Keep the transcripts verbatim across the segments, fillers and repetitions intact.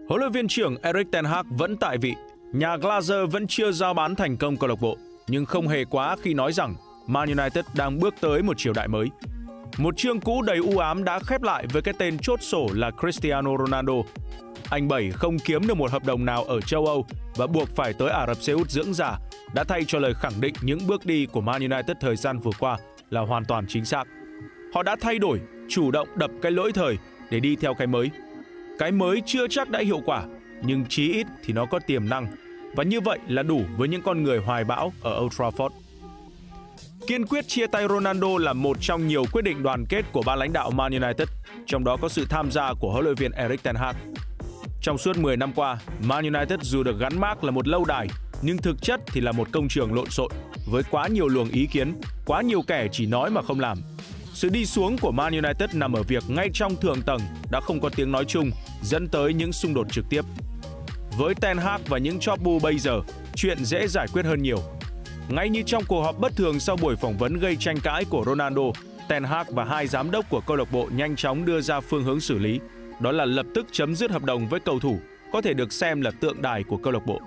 Huấn luyện viên trưởng Erik ten Hag vẫn tại vị, nhà Glazer vẫn chưa giao bán thành công câu lạc bộ, nhưng không hề quá khi nói rằng Man United đang bước tới một triều đại mới. Một chương cũ đầy u ám đã khép lại với cái tên chốt sổ là Cristiano Ronaldo. Anh Bảy không kiếm được một hợp đồng nào ở châu Âu và buộc phải tới Ả Rập Xê Út dưỡng già, đã thay cho lời khẳng định những bước đi của Man United thời gian vừa qua là hoàn toàn chính xác. Họ đã thay đổi, chủ động đập cái lỗi thời để đi theo cái mới. Cái mới chưa chắc đã hiệu quả, nhưng chí ít thì nó có tiềm năng, và như vậy là đủ với những con người hoài bão ở Old Trafford. Kiên quyết chia tay Ronaldo là một trong nhiều quyết định đoàn kết của ban lãnh đạo Man United, trong đó có sự tham gia của huấn luyện viên Erik ten Hag. Trong suốt mười năm qua, Man United dù được gắn mác là một lâu đài, nhưng thực chất thì là một công trường lộn xộn, với quá nhiều luồng ý kiến, quá nhiều kẻ chỉ nói mà không làm. Sự đi xuống của Man United nằm ở việc ngay trong thượng tầng đã không có tiếng nói chung, dẫn tới những xung đột trực tiếp. Với Ten Hag và những chóp bu bây giờ, chuyện dễ giải quyết hơn nhiều. Ngay như trong cuộc họp bất thường sau buổi phỏng vấn gây tranh cãi của Ronaldo, Ten Hag và hai giám đốc của câu lạc bộ nhanh chóng đưa ra phương hướng xử lý, đó là lập tức chấm dứt hợp đồng với cầu thủ có thể được xem là tượng đài của câu lạc bộ.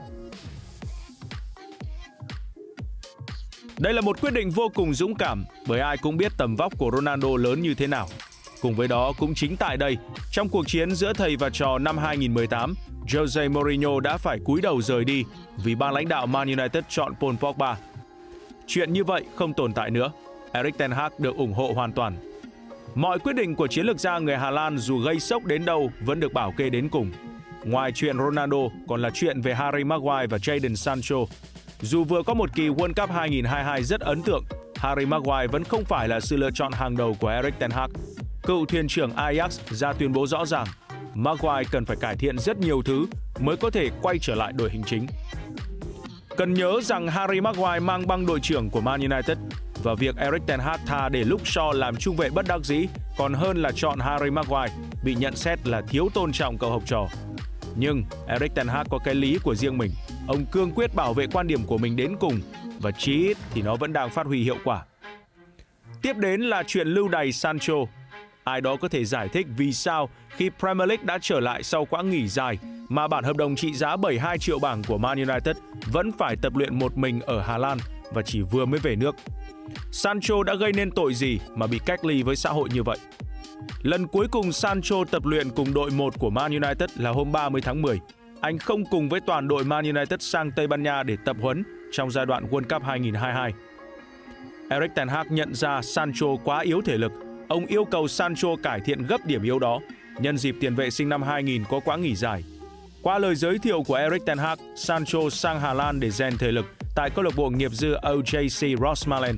Đây là một quyết định vô cùng dũng cảm, bởi ai cũng biết tầm vóc của Ronaldo lớn như thế nào. Cùng với đó, cũng chính tại đây, trong cuộc chiến giữa thầy và trò năm hai nghìn không trăm mười tám, Jose Mourinho đã phải cúi đầu rời đi vì ban lãnh đạo Man United chọn Paul Pogba. Chuyện như vậy không tồn tại nữa. Erik ten Hag được ủng hộ hoàn toàn. Mọi quyết định của chiến lược gia người Hà Lan dù gây sốc đến đâu vẫn được bảo kê đến cùng. Ngoài chuyện Ronaldo, còn là chuyện về Harry Maguire và Jadon Sancho. Dù vừa có một kỳ World Cup hai nghìn không trăm hai mươi hai rất ấn tượng, Harry Maguire vẫn không phải là sự lựa chọn hàng đầu của Erik ten Hag. Cựu thuyền trưởng Ajax ra tuyên bố rõ ràng, Maguire cần phải cải thiện rất nhiều thứ mới có thể quay trở lại đội hình chính. Cần nhớ rằng Harry Maguire mang băng đội trưởng của Man United, và việc Erik ten Hag thà để Luke Shaw làm trung vệ bất đắc dĩ còn hơn là chọn Harry Maguire, bị nhận xét là thiếu tôn trọng cậu học trò. Nhưng Erik ten Hag có cái lý của riêng mình, ông cương quyết bảo vệ quan điểm của mình đến cùng, và chí ít thì nó vẫn đang phát huy hiệu quả. Tiếp đến là chuyện lưu đày Sancho. Ai đó có thể giải thích vì sao khi Premier League đã trở lại sau quãng nghỉ dài mà bản hợp đồng trị giá bảy mươi hai triệu bảng của Man United vẫn phải tập luyện một mình ở Hà Lan và chỉ vừa mới về nước. Sancho đã gây nên tội gì mà bị cách ly với xã hội như vậy? Lần cuối cùng Sancho tập luyện cùng đội một của Man United là hôm ba mươi tháng mười. Anh không cùng với toàn đội Man United sang Tây Ban Nha để tập huấn trong giai đoạn World Cup hai nghìn không trăm hai mươi hai. Erik ten Hag nhận ra Sancho quá yếu thể lực. Ông yêu cầu Sancho cải thiện gấp điểm yếu đó, nhân dịp tiền vệ sinh năm hai nghìn có quãng nghỉ dài. Qua lời giới thiệu của Erik ten Hag, Sancho sang Hà Lan để rèn thể lực tại câu lạc bộ nghiệp dư O J C Rosmalen.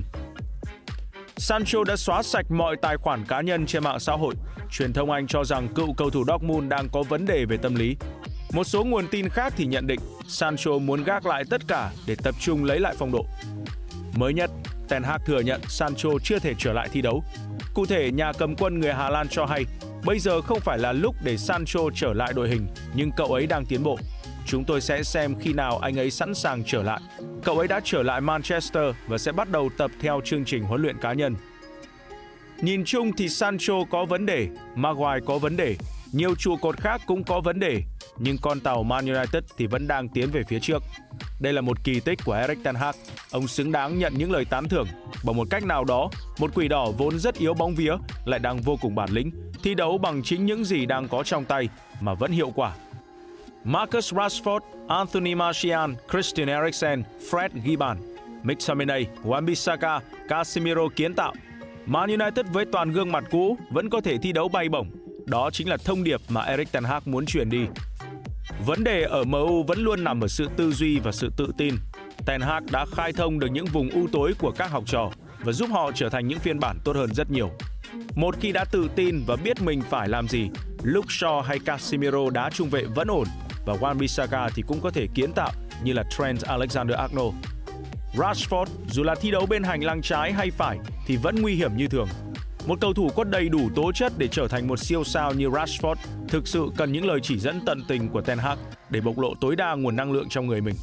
Sancho đã xóa sạch mọi tài khoản cá nhân trên mạng xã hội. Truyền thông Anh cho rằng cựu cầu thủ Dortmund đang có vấn đề về tâm lý. Một số nguồn tin khác thì nhận định Sancho muốn gác lại tất cả để tập trung lấy lại phong độ. Mới nhất, Ten Hag thừa nhận Sancho chưa thể trở lại thi đấu. Cụ thể, nhà cầm quân người Hà Lan cho hay bây giờ không phải là lúc để Sancho trở lại đội hình, nhưng cậu ấy đang tiến bộ. Chúng tôi sẽ xem khi nào anh ấy sẵn sàng trở lại. Cậu ấy đã trở lại Manchester và sẽ bắt đầu tập theo chương trình huấn luyện cá nhân. Nhìn chung thì Sancho có vấn đề, Maguire có vấn đề, nhiều trụ cột khác cũng có vấn đề, nhưng con tàu Man United thì vẫn đang tiến về phía trước. Đây là một kỳ tích của Erik ten Hag. Ông xứng đáng nhận những lời tán thưởng. Bằng một cách nào đó, một quỷ đỏ vốn rất yếu bóng vía lại đang vô cùng bản lĩnh, thi đấu bằng chính những gì đang có trong tay mà vẫn hiệu quả. Marcus Rashford, Anthony Martial, Christian Eriksen, Fred Giban, McTominay, Wan-Bissaka, Casemiro kiến tạo. Man United với toàn gương mặt cũ vẫn có thể thi đấu bay bổng. Đó chính là thông điệp mà Erik ten Hag muốn truyền đi. Vấn đề ở em u vẫn luôn nằm ở sự tư duy và sự tự tin. Ten Hag đã khai thông được những vùng u tối của các học trò và giúp họ trở thành những phiên bản tốt hơn rất nhiều. Một khi đã tự tin và biết mình phải làm gì, Luke Shaw hay Casemiro đá trung vệ vẫn ổn, và Wan-Bissaka thì cũng có thể kiến tạo như là Trent Alexander-Arnold. Rashford dù là thi đấu bên hành lang trái hay phải thì vẫn nguy hiểm như thường. Một cầu thủ có đầy đủ tố chất để trở thành một siêu sao như Rashford thực sự cần những lời chỉ dẫn tận tình của Ten Hag để bộc lộ tối đa nguồn năng lượng trong người mình.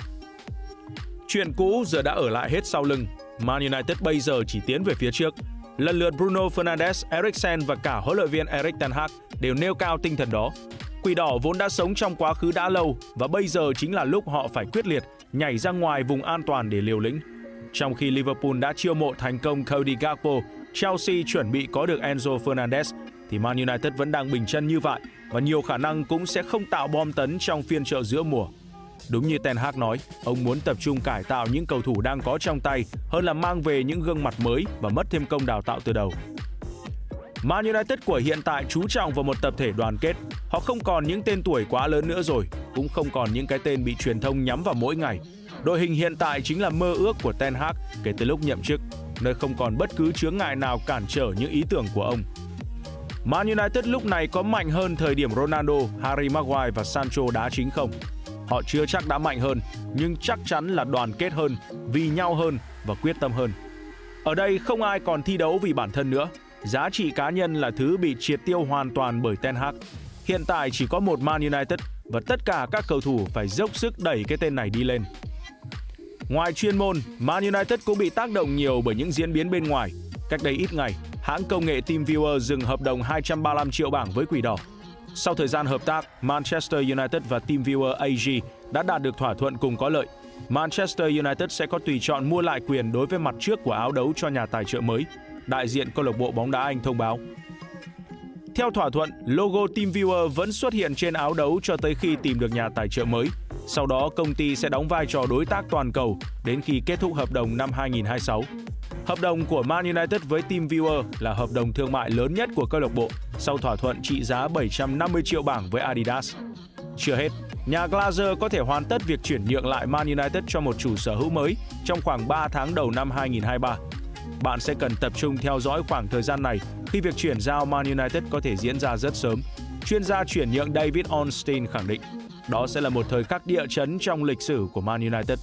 Chuyện cũ giờ đã ở lại hết sau lưng. Man United bây giờ chỉ tiến về phía trước. Lần lượt Bruno Fernandes, Eriksen và cả huấn luyện viên Erik ten Hag đều nêu cao tinh thần đó. Quỷ đỏ vốn đã sống trong quá khứ đã lâu và bây giờ chính là lúc họ phải quyết liệt nhảy ra ngoài vùng an toàn để liều lĩnh. Trong khi Liverpool đã chiêu mộ thành công Cody Gakpo, Chelsea chuẩn bị có được Enzo Fernandez, thì Man United vẫn đang bình chân như vậy và nhiều khả năng cũng sẽ không tạo bom tấn trong phiên chợ giữa mùa. Đúng như Ten Hag nói, ông muốn tập trung cải tạo những cầu thủ đang có trong tay hơn là mang về những gương mặt mới và mất thêm công đào tạo từ đầu. Man United của hiện tại chú trọng vào một tập thể đoàn kết. Họ không còn những tên tuổi quá lớn nữa rồi, cũng không còn những cái tên bị truyền thông nhắm vào mỗi ngày. Đội hình hiện tại chính là mơ ước của Ten Hag kể từ lúc nhậm chức, nơi không còn bất cứ chướng ngại nào cản trở những ý tưởng của ông. Man United lúc này có mạnh hơn thời điểm Ronaldo, Harry Maguire và Sancho đá chính không? Họ chưa chắc đã mạnh hơn, nhưng chắc chắn là đoàn kết hơn, vì nhau hơn và quyết tâm hơn. Ở đây không ai còn thi đấu vì bản thân nữa. Giá trị cá nhân là thứ bị triệt tiêu hoàn toàn bởi Ten Hag. Hiện tại chỉ có một Man United và tất cả các cầu thủ phải dốc sức đẩy cái tên này đi lên. Ngoài chuyên môn, Man United cũng bị tác động nhiều bởi những diễn biến bên ngoài. Cách đây ít ngày, hãng công nghệ TeamViewer dừng hợp đồng hai trăm ba mươi lăm triệu bảng với Quỷ đỏ. Sau thời gian hợp tác, Manchester United và TeamViewer a giê đã đạt được thỏa thuận cùng có lợi. Manchester United sẽ có tùy chọn mua lại quyền đối với mặt trước của áo đấu cho nhà tài trợ mới, đại diện câu lạc bộ bóng đá Anh thông báo. Theo thỏa thuận, logo TeamViewer vẫn xuất hiện trên áo đấu cho tới khi tìm được nhà tài trợ mới. Sau đó, công ty sẽ đóng vai trò đối tác toàn cầu đến khi kết thúc hợp đồng năm hai nghìn không trăm hai mươi sáu. Hợp đồng của Man United với TeamViewer là hợp đồng thương mại lớn nhất của câu lạc bộ sau thỏa thuận trị giá bảy trăm năm mươi triệu bảng với Adidas. Chưa hết, nhà Glazer có thể hoàn tất việc chuyển nhượng lại Man United cho một chủ sở hữu mới trong khoảng ba tháng đầu năm hai nghìn không trăm hai mươi ba. Bạn sẽ cần tập trung theo dõi khoảng thời gian này khi việc chuyển giao Man United có thể diễn ra rất sớm. Chuyên gia chuyển nhượng David Ornstein khẳng định đó sẽ là một thời khắc địa chấn trong lịch sử của Man United.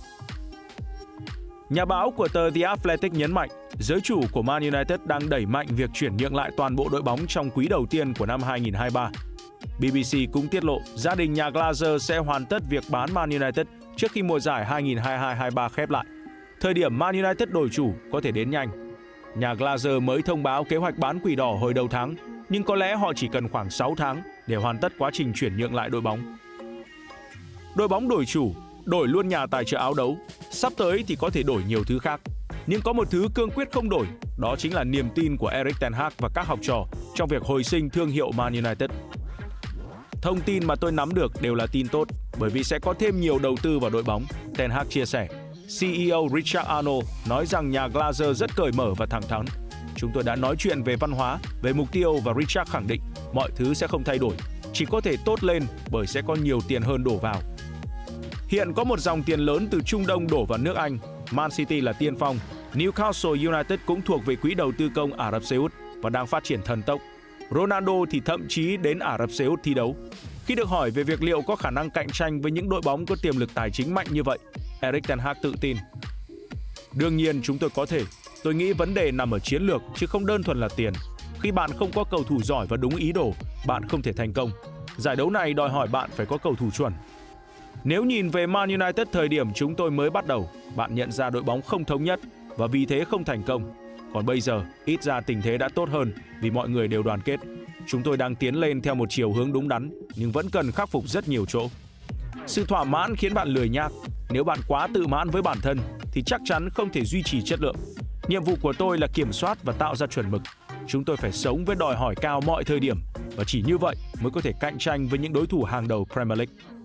Nhà báo của tờ The Athletic nhấn mạnh, giới chủ của Man United đang đẩy mạnh việc chuyển nhượng lại toàn bộ đội bóng trong quý đầu tiên của năm hai nghìn không trăm hai mươi ba. bê bê xê cũng tiết lộ gia đình nhà Glazer sẽ hoàn tất việc bán Man United trước khi mùa giải hai nghìn không trăm hai mươi hai hai mươi ba khép lại. Thời điểm Man United đổi chủ có thể đến nhanh. Nhà Glazer mới thông báo kế hoạch bán Quỷ đỏ hồi đầu tháng, nhưng có lẽ họ chỉ cần khoảng sáu tháng để hoàn tất quá trình chuyển nhượng lại đội bóng. Đội bóng đổi chủ, đổi luôn nhà tài trợ áo đấu, sắp tới thì có thể đổi nhiều thứ khác. Nhưng có một thứ cương quyết không đổi, đó chính là niềm tin của Erik ten Hag và các học trò trong việc hồi sinh thương hiệu Man United. Thông tin mà tôi nắm được đều là tin tốt, bởi vì sẽ có thêm nhiều đầu tư vào đội bóng, Ten Hag chia sẻ. xê e ô Richard Arnold nói rằng nhà Glazer rất cởi mở và thẳng thắn. Chúng tôi đã nói chuyện về văn hóa, về mục tiêu và Richard khẳng định mọi thứ sẽ không thay đổi, chỉ có thể tốt lên bởi sẽ có nhiều tiền hơn đổ vào. Hiện có một dòng tiền lớn từ Trung Đông đổ vào nước Anh, Man City là tiên phong, Newcastle United cũng thuộc về quỹ đầu tư công Ả Rập Xê Út và đang phát triển thần tốc. Ronaldo thì thậm chí đến Ả Rập Xê Út thi đấu. Khi được hỏi về việc liệu có khả năng cạnh tranh với những đội bóng có tiềm lực tài chính mạnh như vậy, Erik ten Hag tự tin. Đương nhiên chúng tôi có thể. Tôi nghĩ vấn đề nằm ở chiến lược chứ không đơn thuần là tiền. Khi bạn không có cầu thủ giỏi và đúng ý đồ, bạn không thể thành công. Giải đấu này đòi hỏi bạn phải có cầu thủ chuẩn. Nếu nhìn về Man United thời điểm chúng tôi mới bắt đầu, bạn nhận ra đội bóng không thống nhất và vì thế không thành công. Còn bây giờ, ít ra tình thế đã tốt hơn vì mọi người đều đoàn kết. Chúng tôi đang tiến lên theo một chiều hướng đúng đắn, nhưng vẫn cần khắc phục rất nhiều chỗ. Sự thỏa mãn khiến bạn lười nhác. Nếu bạn quá tự mãn với bản thân, thì chắc chắn không thể duy trì chất lượng. Nhiệm vụ của tôi là kiểm soát và tạo ra chuẩn mực. Chúng tôi phải sống với đòi hỏi cao mọi thời điểm, và chỉ như vậy mới có thể cạnh tranh với những đối thủ hàng đầu Premier League.